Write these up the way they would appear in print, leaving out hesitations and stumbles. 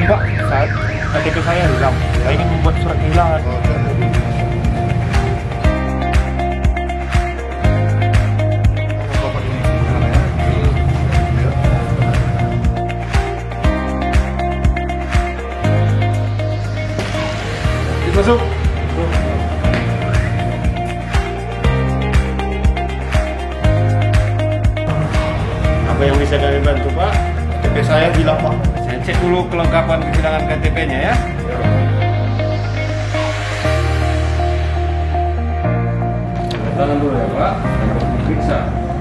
Pak, saat KTP saya hilang. Saya ingin membuat surat kehilangan. Masuk. Apa yang bisa kami bantu, Pak? KTP saya hilang, Pak. Saya cek dulu kelengkapan kehilangan KTP-nya ya. Tangan dulu ya, Pak. Untuk diperiksa.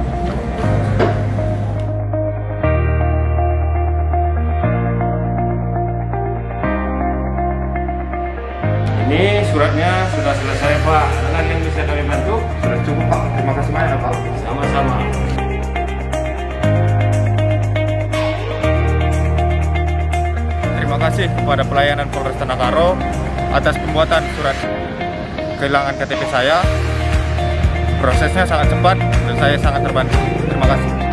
Ini suratnya sudah selesai, Pak. Dengan yang bisa kami bantu? Sudah cukup, Pak. Terima kasih banyak, Pak. Sama-sama. Terima kasih kepada pelayanan Polres Tanah atas pembuatan surat kehilangan KTP saya. Prosesnya sangat cepat dan saya sangat terbantu. Terima kasih.